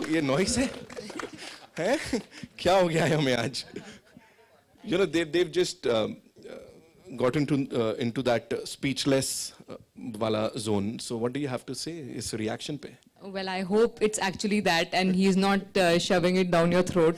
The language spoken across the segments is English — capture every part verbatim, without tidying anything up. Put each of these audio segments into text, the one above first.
ये नॉइस है हैं क्या हो गया है हमें आज? You know, they they've just uh, got into uh, into that speechless uh, wala zone. So what do you have to say? Is reaction pe? Well, I hope it's actually that, and he's not uh, shoving it down your throat.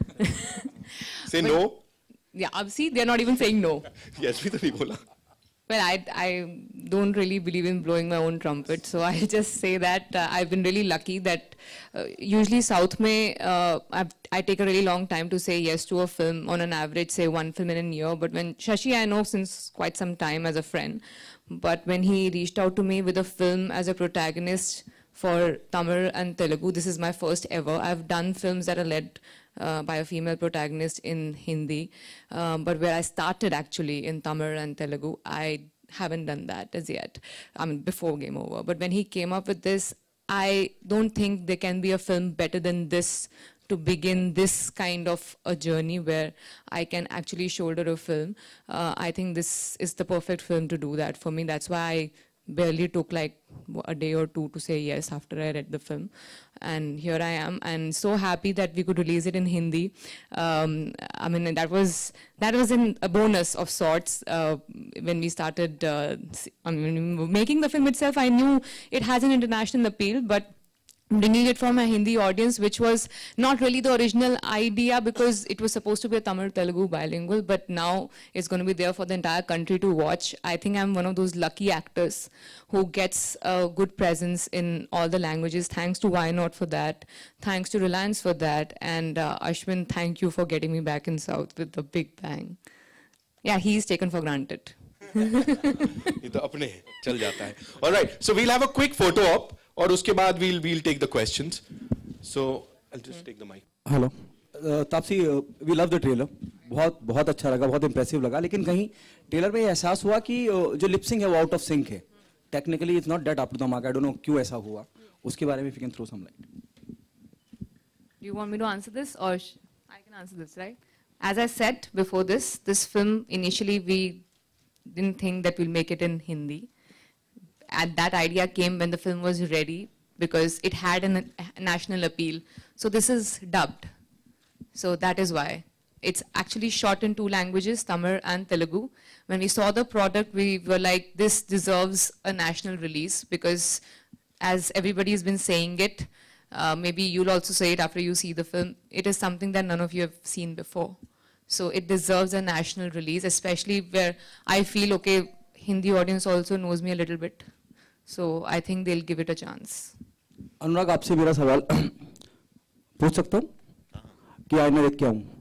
Say no. Yeah, see, they're not even saying no. Yes, bhi to nahi bola. Well, I, I don't really believe in blowing my own trumpet, so I just say that uh, I've been really lucky that uh, usually South mein, uh, I take a really long time to say yes to a film, on an average, say one film in a year. But when Shashi, I know since quite some time as a friend, but when he reached out to me with a film as a protagonist for Tamil and Telugu, this is my first ever. I've done films that are led Uh, by a female protagonist in Hindi, um, but where I started actually in Tamil and Telugu, I haven't done that as yet. I mean, before Game Over. But when he came up with this, I don't think there can be a film better than this to begin this kind of a journey where I can actually shoulder a film. Uh, I think this is the perfect film to do that for me. That's why I barely took like a day or two to say yes after I read the film. And here I am, and so happy that we could release it in Hindi. Um, I mean, that was that was in a bonus of sorts. Uh, when we started uh, I mean, making the film itself, I knew it has an international appeal, but bringing it from a Hindi audience, which was not really the original idea, because it was supposed to be a Tamil-Telugu bilingual, but now it's going to be there for the entire country to watch. I think I'm one of those lucky actors who gets a good presence in all the languages. Thanks to Why Not for that. Thanks to Reliance for that. And uh, Ashwin, thank you for getting me back in South with the big bang. Yeah, he's taken for granted. ये तो अपने चल जाता है. All right, so we'll have a quick photo op. और उसके बाद we'll we'll take the questions. So I'll just take the mic. Hello, uh, Taapsee, uh, we love the trailer. बहुत बहुत अच्छा लगा, बहुत impressive लगा. लेकिन कहीं ट्रेलर में एहसास हुआ कि uh, जो lip sync है वो out of sync है. Technically it's not that up to the mark. I don't know क्यों ऐसा हुआ. उसके बारे में if you can throw some light. Do you want me to answer this, or I can answer this, right? As I said before this, this film initially we didn't think that we'll make it in Hindi. And that idea came when the film was ready, because it had an, a national appeal. So this is dubbed. So that is why. It's actually shot in two languages, Tamil and Telugu. When we saw the product, we were like, this deserves a national release, because as everybody has been saying it, uh, maybe you'll also say it after you see the film, it is something that none of you have seen before. So it deserves a national release, especially where I feel, okay, Hindi audience also knows me a little bit. So I think they'll give it a chance. अनुराग, आपसे मेरा सवाल पूछ सकता हूँ कि आज मैं देख के आऊँ?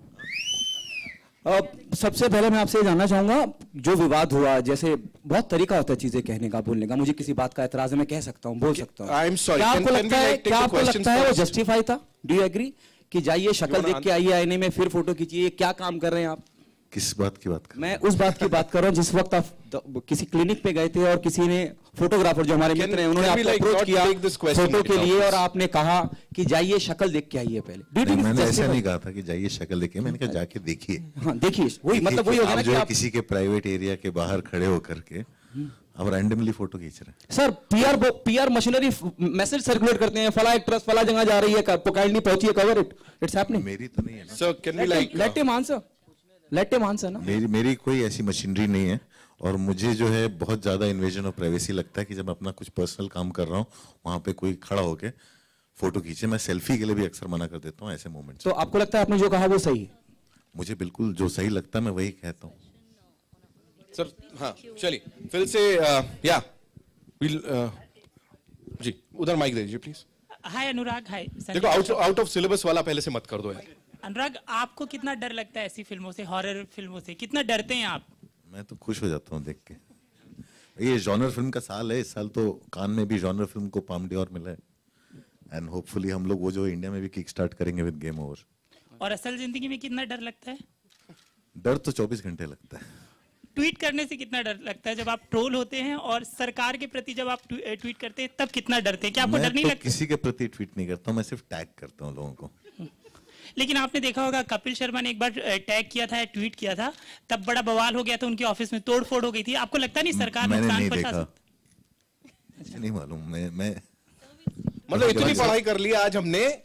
सबसे पहले मैं आपसे ये जानना चाहूँगा, जो विवाद हुआ, जैसे बहुत तरीका होता है चीजें कहने का, बोलने का, मुझे किसी बात का एतराज है, मैं कह सकता हूँ, बोल सकता हूँ. I'm sorry. क्या आपको लगता है, क्या आपको लगता है वो जस्टिफाई था? Do you agree कि जाइए शक्ल देख के आइए आईने में, फिर फोटो खींचिए, क्या काम कर रहे हैं आप? किस बात की बात कर? मैं उस बात की बात कर रहा हूँ जिस वक्त आप किसी क्लिनिक पे गए थे और किसी ने, फोटोग्राफर जो हमारे मित्र हैं, उन्होंने आपको अप्रोच किया फोटो के लिए और आपने कहा कि जाइए शक्ल देख के आइए पहले. नहीं, मैंने ऐसा नहीं कहा था कि जाइए शक्ल देखिए, मैंने कहा जाके देखिए. हाँ, देखिए, वही मतलब वही हो गया ना कि आप किसी के प्राइवेट एरिया के बाहर खड़े होकर के अब रैंडमली फोटो खींच रहे हैं. Sir, PR PR machinery message circulate करते हैं, फला एक्ट्रेस फला जगह जा रही है, काइंडली पहुंचिए, कवर इट, इट्स हैपनिंग. मेरी तो नहीं है ना. So can we like let him answer. Let him answer ना. मेरी मेरी कोई ऐसी मशीनरी नहीं है, और मुझे जो है बहुत ज्यादा इन्वेजन ऑफ प्राइवेसी लगता है कि जब अपना कुछ पर्सनल काम कर रहा हूँ, वहां पे कोई खड़ा होके फोटो खींचे. मैं सेल्फी के लिए भी अक्सर मना कर देता हूँ ऐसे मोमेंट्स. तो आपको लगता है आपने जो कहा वो सही है? मुझे बिल्कुल जो सही लगता है मैं वही कहता हूँ. सर हाँ, चलिए फिर से या विल जी उधर माइक दे दीजिए प्लीज. हाय अनुराग. हाय. देखो आउट आउट ऑफ सिलेबस वाला पहले से मत कर दो यार. अनुराग, आपको कितना डर लगता है ऐसी फिल्मों से, हॉरर फिल्मों से, कितना डरते हैं आप? मैं तो खुश हो जाता हूँ देख के. ये जॉनर फिल्म का साल है, इस साल तो कान में भी जॉनर फिल्म को पाम डियोर मिला है, एंड होपफुली हम लोग वो जो इंडिया में भी किक स्टार्ट करेंगे विद गेम ओवर. और असल जिंदगी में कितना डर लगता है? डर तो चौबीस घंटे लगता है. ट्वीट करने से कितना डर लगता है जब आप ट्रोल होते हैं, और सरकार के प्रति जब आप ट्वीट करते हैं तब कितना डरते हैं? क्या आपको डर नहीं लगता? किसी के प्रति ट्वीट नहीं करता हूं, मैं सिर्फ टैग करता हूं लोगों को. लेकिन आपने देखा होगा कपिल शर्मा ने एक बार टैग किया था, ट्वीट किया था, तब बड़ा बवाल हो गया था, उनके ऑफिस में तोड़फोड़ हो गई थी. आपको लगता नहीं सरकार नुकसान पहुंचा सकती? नहीं मालूम. मैं मैं मतलब इतनी पढ़ाई कर ली आज हमने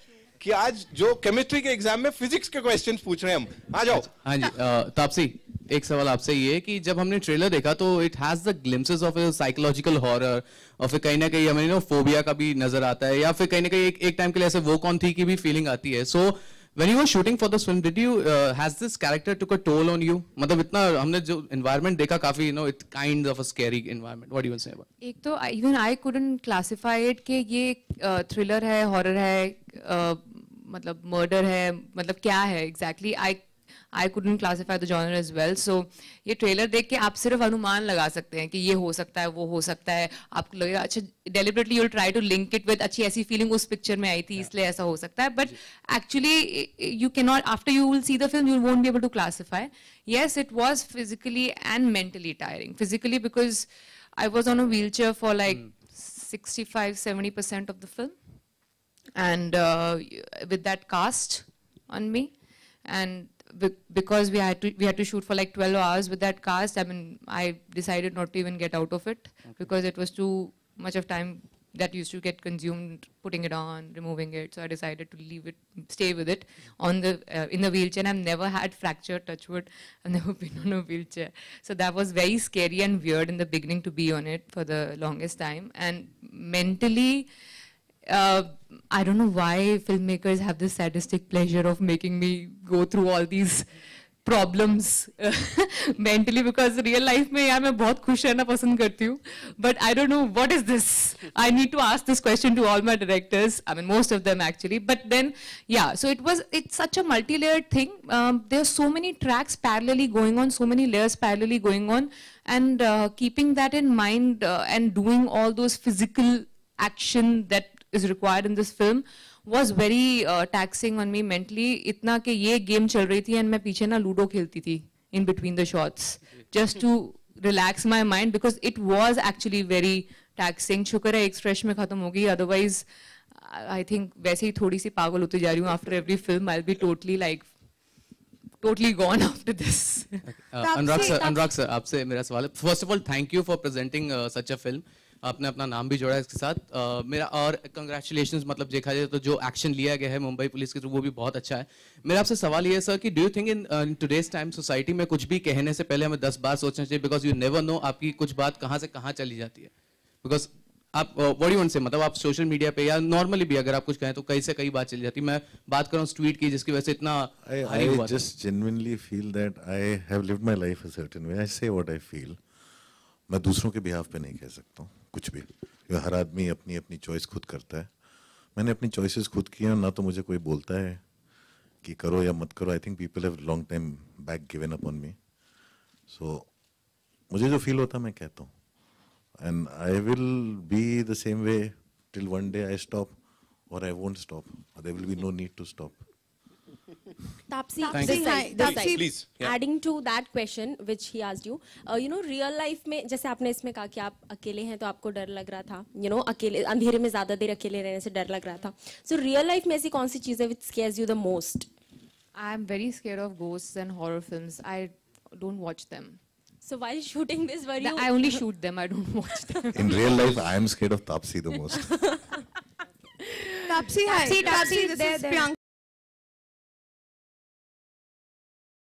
कि आज जो केमिस्ट्री के एग्जाम में फिजिक्स के क्वेश्चंस पूछ रहे हैं हम। आ जाओ। हाँ जी, अ, तापसी, एक सवाल आपसे ये है कि जब हमने ट्रेलर देखा तो it has the glimpses of a psychological horror, और फिर कहीं ना कहीं हमें नो फोबिया का भी नजर आता है, या फिर कहीं ना कहीं एक, एक टाइम के लिए ऐसे वो कौन थी की भी फीलिंग आती है। सो when you were shooting for this film, did you uh, has this character took a toll on you? मतलब इतना हमने जो environment देखा काफी, you know, it kind of a scary environment. What do you want to say about it? एक तो even I couldn't classify it कि ये thriller है, horror है, uh, मतलब murder है, मतलब क्या है exactly. I I couldn't classify the genre as well. So ये ट्रेलर देख के आप सिर्फ अनुमान लगा सकते हैं कि ये हो सकता है, वो हो सकता है। आपको लगेगा अच्छा, deliberately you'll try to link it with अच्छी ऐसी feeling उस पिक्चर में आई थी, इसलिए ऐसा हो सकता है। But actually you cannot, after you will see the film, you won't be able to classify. Yes, it was physically and mentally tiring. Physically because I was on a wheelchair for like sixty-five, seventy percent of the film, and uh, with that cast on me, and because we had to we had to shoot for like twelve hours with that cast. I mean, I decided not to even get out of it okay. because it was too much of time that used to get consumed putting it on, removing it. So I decided to leave it, stay with it on the uh, in the wheelchair. And I've never had fracture, touch wood. I've never been on a wheelchair. So that was very scary and weird in the beginning to be on it for the longest time. And mentally, Uh, I don't know why filmmakers have this sadistic pleasure of making me go through all these problems uh, mentally, because real life में यार मैं बहुत खुश रहना पसंद करती हूँ, but I don't know what is this. I need to ask this question to all my directors. I mean most of them actually, but then yeah. So it was it's such a multi-layered thing. Um, there are so many tracks parallelly going on, so many layers parallelly going on, and uh, keeping that in mind uh, and doing all those physical action that is required in this film was very uh, taxing on me mentally. इतना कि ये game चल रही थी and मैं पीछे ना ludo खेलती थी in between the shots just to relax my mind because it was actually very taxing. शुक्र है एक stretch में खत्म हो गई, otherwise I think वैसे ही थोड़ी सी पागल होती जा रही हूँ. After every film I'll be totally like totally gone after this. Okay. Uh, Anurag sir, Anurag sir, आपसे मेरा सवाल है. First of all, thank you for presenting uh, such a film. आपने अपना नाम भी जोड़ा है इसके साथ. uh, मेरा और कंग्रेचुलेशंस, मतलब देखा जाए तो जो एक्शन लिया गया है मुंबई पुलिस के थ्रू वो भी बहुत अच्छा है. मेरा आपसे सवाल ये है सर कि do you think in today's time society में कुछ भी कहने से पहले हमें दस बार सोचना चाहिए, बिकॉज यू नेवर नो आपकी कुछ बात कहाँ से कहाँ चली जाती है. बिकॉज आप what do you want say, मतलब आप सोशल मीडिया पे या नॉर्मली भी अगर आप कुछ कहें तो कई से कई बात चली जाती है. मैं बात कर रहा हूँ ट्वीट की जिसकी वजह से इतना I just genuinely feel that I have lived my life a certain way. I say what I feel. मैं दूसरों के बिहाफ पे नहीं कह सकता हूँ कुछ भी. हर आदमी अपनी अपनी चॉइस खुद करता है. मैंने अपनी चॉइसेस खुद की हैं, ना तो मुझे कोई बोलता है कि करो या मत करो. I think people have long time back given up on me. So मुझे जो फील होता है मैं कहता हूँ, and I will be the same way till one day I stop और I won't stop. There will be no need to stop. Tapsi, Thank this you. side, this side. Please, yeah. Adding to that question which he asked you, uh, you know, real life में जैसे आपने इसमें कहा कि आप अकेले हैं तो आपको डर लग रहा था, you know, अकेले अंधेरे में ज्यादा देर अकेले रहने से डर लग रहा था. So real life में ऐसी कौन सी चीजें which scares you the most? I'm very scared of ghosts and horror films. I don't watch them. So while shooting this, were you? I only shoot them. I don't watch them. In real life, I am scared of Tapsi the most. Tapsi, hi. Tapsi, Tapsi, this there, is there. Priyanka.